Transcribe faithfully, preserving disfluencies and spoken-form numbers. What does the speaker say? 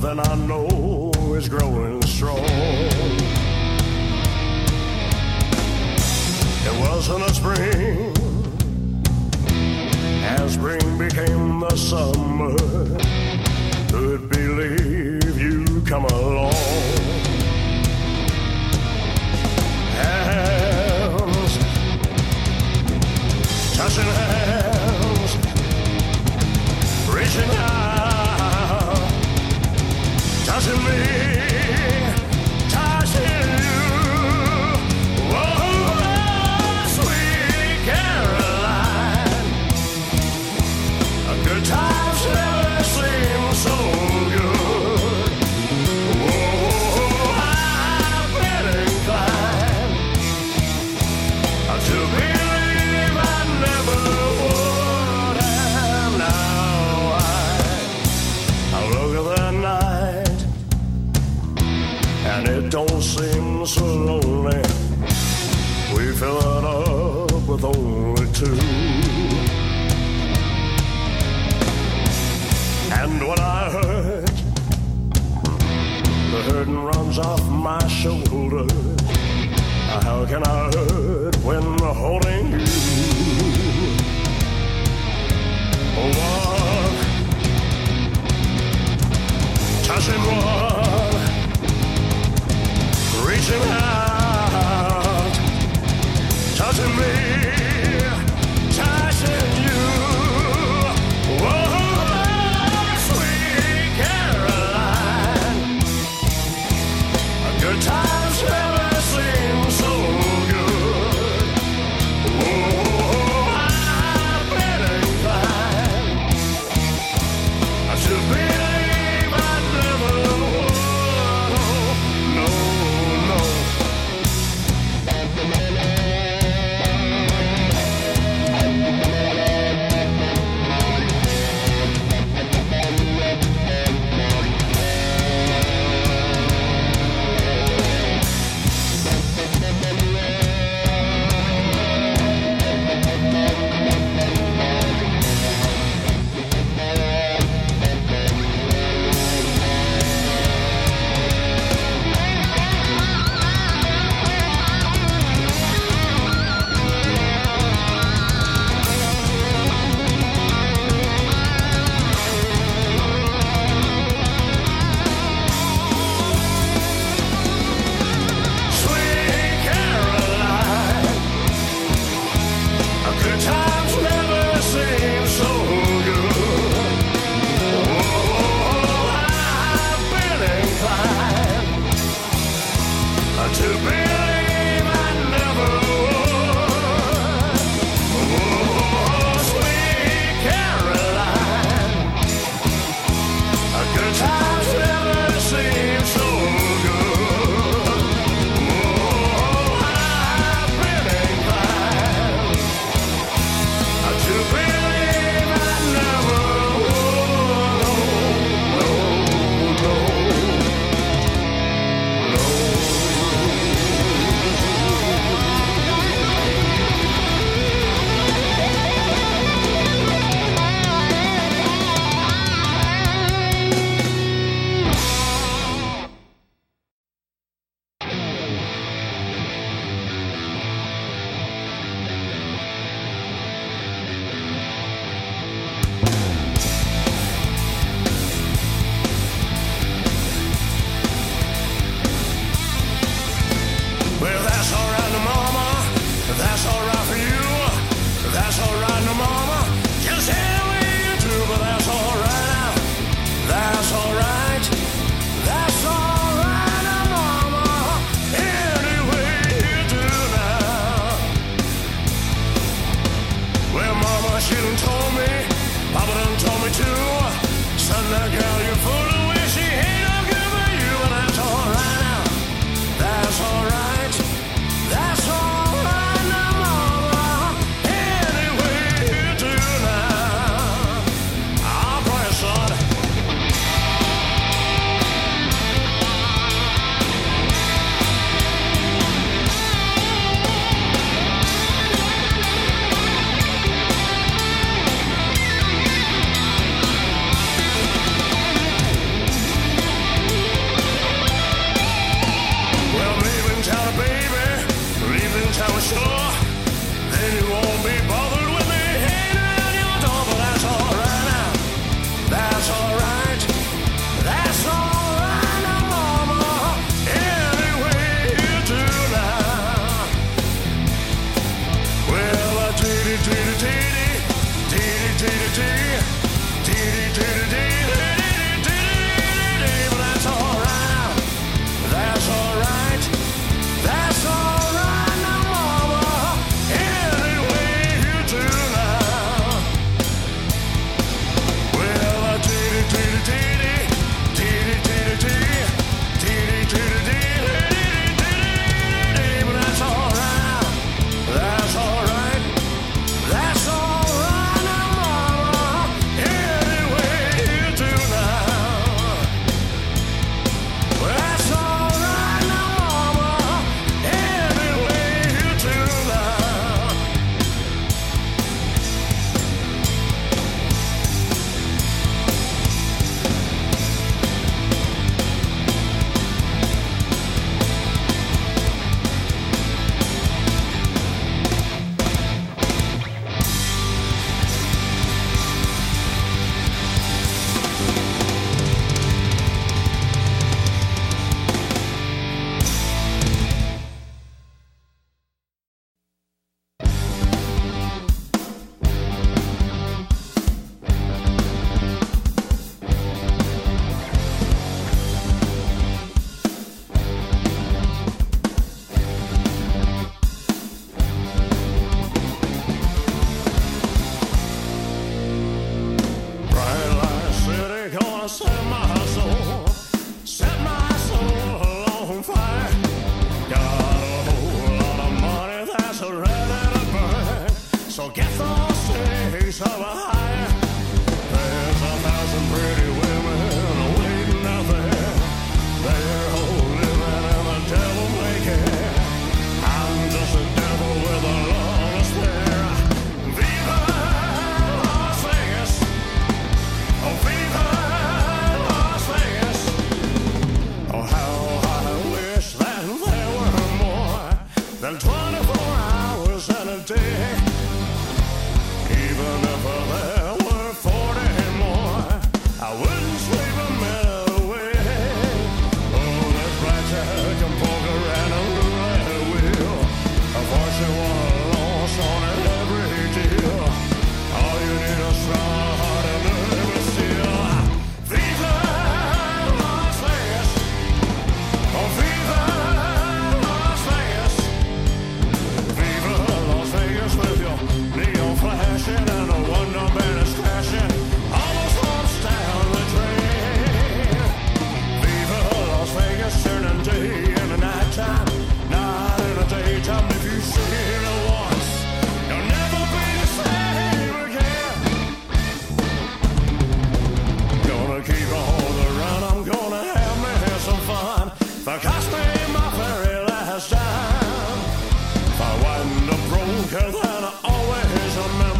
then I know it's growing strong. It wasn't a spring, as spring became the summer. Could believe you come along. Hands, touching hands, reaching out, touching me, touching you. Whoa, sweet Caroline, a good times never seem so good. Whoa, I've been inclined to believe I never would, and now I, I look at the night, and it don't seem so lonely. We fill it up with only two. And when I hurt, the hurting runs off my shoulders. How can I hurt when holding you? One, touching one, reaching out, touching me, touching you. Whoa, sweet Caroline, a good times never seem so good. Whoa, I've been inclined to believe I never would. No, no. Sweet Caroline, a good times never seem so good. Oh, I've been inclined to believe I never would. Oh, sweet Caroline, a good times never seem so good. Oh, I've been inclined to believe I never would. No, no, no. Well, that's all right, no mama. That's all right for you. That's all right, no mama. Just any way you do, but that's all right now. That's all right. That's all right, no mama. Any way you do now. Well, mama, she done told me. Papa done told me too. Son, that girl, you're full of wish. She ain't no good for you, but that's all right now. That's all right. That's all right now, mama. Any way you do now. I'll pray, son. Cause I always remember